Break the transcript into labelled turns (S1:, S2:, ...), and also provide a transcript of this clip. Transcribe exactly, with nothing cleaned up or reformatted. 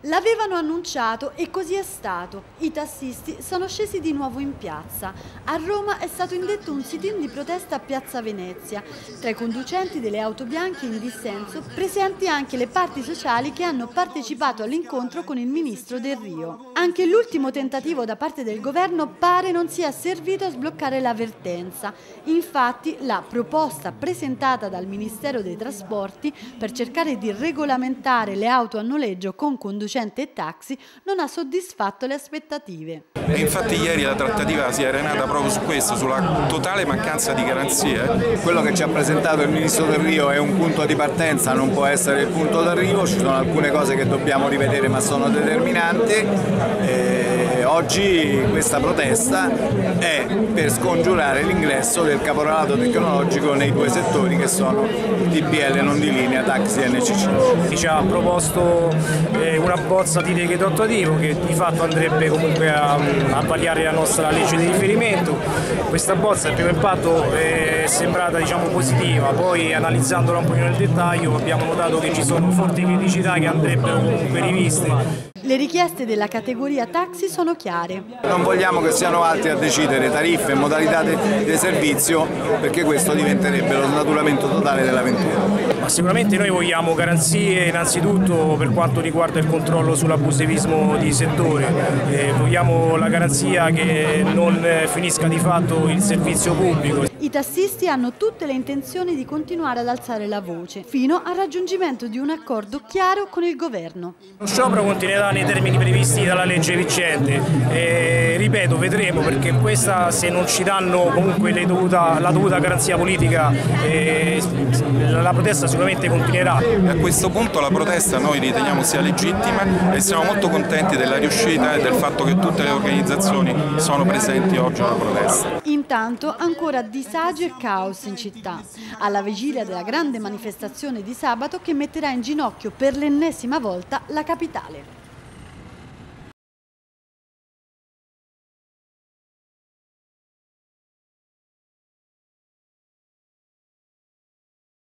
S1: L'avevano annunciato e così è stato. I tassisti sono scesi di nuovo in piazza. A Roma è stato indetto un sit-in di protesta a Piazza Venezia. Tra i conducenti delle auto bianche in dissenso, presenti anche le parti sociali che hanno partecipato all'incontro con il ministro Del Rio. Anche l'ultimo tentativo da parte del governo pare non sia servito a sbloccare la vertenza. Infatti, la proposta presentata dal Ministero dei Trasporti per cercare di regolamentare le auto a noleggio con conducenti e taxi non ha soddisfatto le aspettative.
S2: E infatti ieri la trattativa si è arenata proprio su questo, sulla totale mancanza di garanzie.
S3: Quello che ci ha presentato il ministro Del Rio è un punto di partenza, non può essere il punto d'arrivo, ci sono alcune cose che dobbiamo rivedere ma sono determinanti. E oggi questa protesta è per scongiurare l'ingresso del caporalato tecnologico nei due settori che sono il T P L non di linea, taxi e N C C.
S4: Ci ha proposto eh, una bozza di decreto attuativo che di fatto andrebbe comunque a, a variare la nostra legge di riferimento. Questa bozza al primo impatto è sembrata, diciamo, positiva, poi analizzandola un po' nel dettaglio abbiamo notato che ci sono forti criticità che andrebbero comunque riviste.
S1: Le richieste della categoria taxi sono chiare.
S3: Non vogliamo che siano altri a decidere tariffe e modalità di servizio, perché questo diventerebbe lo snaturamento totale dell'avventura.
S4: Ma sicuramente noi vogliamo garanzie innanzitutto per quanto riguarda il controllo sull'abusivismo di settore, eh, vogliamo la garanzia che non finisca di fatto il servizio pubblico.
S1: I tassisti hanno tutte le intenzioni di continuare ad alzare la voce, fino al raggiungimento di un accordo chiaro con il governo.
S4: Lo sciopero continuerà nei termini previsti dalla legge vigente e, ripeto, vedremo, perché questa, se non ci danno comunque le dovuta, la dovuta garanzia politica, eh, la protesta sicuramente continuerà.
S2: E a questo punto la protesta noi riteniamo sia legittima e siamo molto contenti della riuscita e del fatto che tutte le organizzazioni sono presenti oggi alla protesta.
S1: Intanto ancora disagio e caos in città, alla vigilia della grande manifestazione di sabato che metterà in ginocchio per l'ennesima volta la capitale.